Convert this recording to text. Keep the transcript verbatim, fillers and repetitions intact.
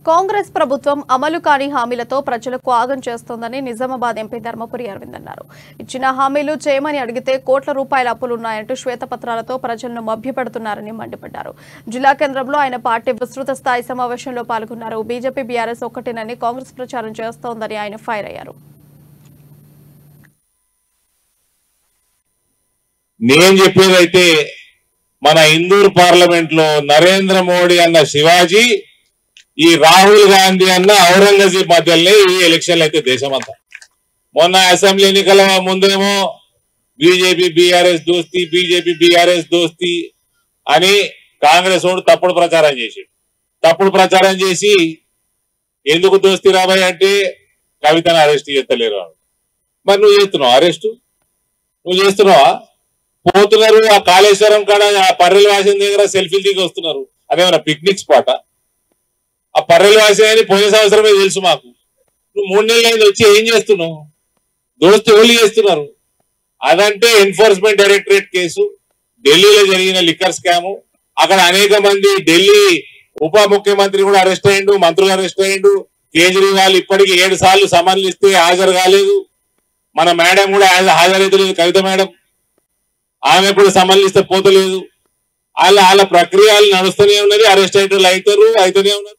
కాంగ్రెస్ ప్రభుత్వం అమలు కాని హామీలతో ప్రజలకు ఆగం చేస్తోందని నిజామాబాద్ ఎంపీ ధర్మపురి అరవింద్ అన్నారు. ఇచ్చిన హామీలు చేయమని అడిగితే కోట్ల రూపాయల అప్పులున్నాయంటూ శ్వేతపత్రాలతో ప్రజలను మభ్యపెడుతున్నారని మండిపడ్డారు. జిల్లా కేంద్రంలో ఆయన పార్టీ విస్తృత స్థాయి సమావేశంలో పాల్గొన్నారు. బీజేపీ బీఆర్ఎస్ ఒక్కటేనని కాంగ్రెస్ ప్రచారం చేస్తోందని ఆయన ఫైర్ అయ్యారు. నేను చెప్పేదైతే మన ఇందూరు పార్లమెంట్ లో నరేంద్ర మోడీ అన్న శివాజీ, ఈ రాహుల్ గాంధీ అన్న ఔరంగజీబ్ మధ్యలో ఈ ఎలక్షన్లు అయితే దేశమంతా. మొన్న అసెంబ్లీ ఎన్నికల ముందేమో బీజేపీ బీఆర్ఎస్ దోస్తి బీజేపీ బీఆర్ఎస్ దోస్తి అని కాంగ్రెస్ వాడు తప్పుడు ప్రచారం చేసాడు. తప్పుడు ప్రచారం చేసి ఎందుకు దోస్తి రాబాయి అంటే కవితను అరెస్ట్ చేస్తలేరు. మరి నువ్వు చేస్తున్నావు అరెస్టు? నువ్వు చేస్తున్నావా? పోతున్నారు ఆ కాళేశ్వరం కాడ ఆ పర్రెల వాసిన దగ్గర సెల్ఫీలు దిగి వస్తున్నారు. అదేమన్నా పిక్నిక్ స్పాట్? ఆ పర్రెల వాసిన అని పోయిన సంవత్సరమే తెలుసు మాకు. నువ్వు మూడు నెలలు అయింది వచ్చి ఏం చేస్తున్నావు? దోస్తు ఓళ్ళు చేస్తున్నారు. అదంటే ఎన్ఫోర్స్మెంట్ డైరెక్టరేట్ కేసు, ఢిల్లీలో జరిగిన లిక్కర్ స్కాము. అక్కడ అనేక మంది ఢిల్లీ ఉప ముఖ్యమంత్రి కూడా అరెస్ట్ అయ్యిండు, మంత్రులు అరెస్ట్ అయ్యిండు. కేజ్రీవాల్ ఇప్పటికీ ఏడు సార్లు సమన్లు ఇస్తే హాజరు కాలేదు. మన మేడం కూడా హాజరైతలేదు, కవిత మేడం. ఆమె కూడా సమన్లిస్తే పోతలేదు. వాళ్ళ వాళ్ళ ప్రక్రియలు నడుస్తూనే ఉన్నది. అరెస్ట్ అయ్యేటోళ్ళు అవుతారు, అయితేనే ఉన్నారు.